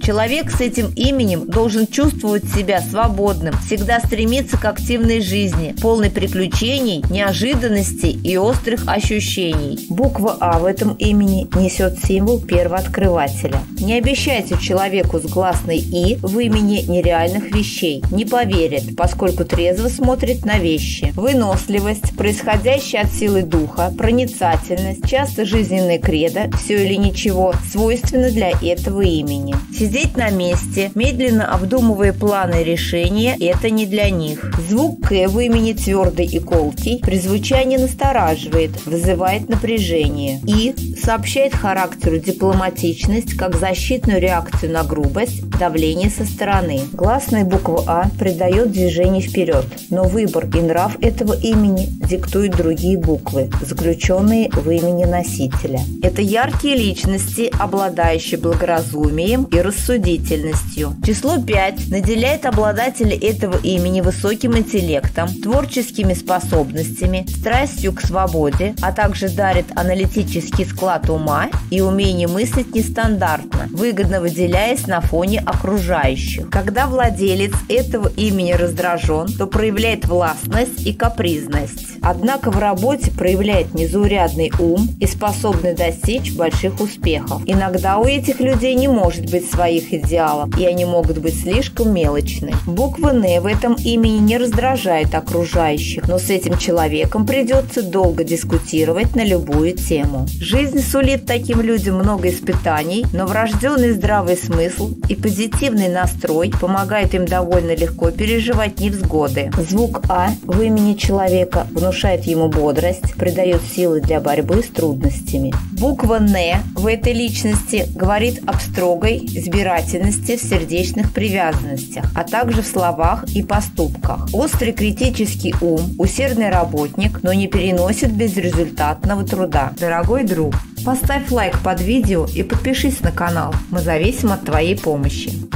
Человек с этим именем должен чувствовать себя свободным, всегда стремиться к активной жизни, полной приключений, неожиданностей и острых ощущений. Буква А в этом имени несет символ первооткрывателя. Не обещайте человеку с гласной «и» в имени нереальных вещей. Не поверит, поскольку трезво смотрит на вещи. Выносливость, происходящая от силы духа, проницательность, часто жизненное кредо, все или ничего, свойственно для этого имени. Сидеть на месте, медленно обдумывая планы и решения, это не для них. Звук «к» в имени твердый и колкий, при звучании настораживает, вызывает напряжение. «И» сообщает характеру дипломатичность как защитную реакцию на грубость, давление со стороны. Гласная буква «а» придает движение вперед, но выбор и нрав этого имени диктуют другие буквы, заключенные в имени носителя. Это яркие личности, обладающие благоразумием и рассудительностью. Число 5 наделяет обладателя этого имени высоким интеллектом, творческими способностями, страстью к свободе, а также дарит аналитический склад ума и умение мыслить нестандартно, выгодно выделяясь на фоне окружающих. Когда владелец этого имени раздражен, то проявляет властность и капризность. Однако в работе проявляет незаурядный ум и способный достичь больших успехов. Иногда у этих людей не может быть своих идеалов, и они могут быть слишком мелочны. Буква «Н» в этом имени не раздражает окружающих, но с этим человеком придется долго дискутировать на любую тему. Жизнь сулит таким людям много испытаний, но врожденный здравый смысл и позитивный настрой помогают им довольно легко переживать невзгоды. Звук «а» в имени человека внушает ему бодрость, придает силы для борьбы с трудностями. Буква «Н» в этой личности говорит об строгой избирательности в сердечных привязанностях, а также в словах и поступках. Острый критический ум, усердный работник, но не переносит безрезультатного труда. Дорогой друг, поставь лайк под видео и подпишись на канал. Мы зависим от твоей помощи.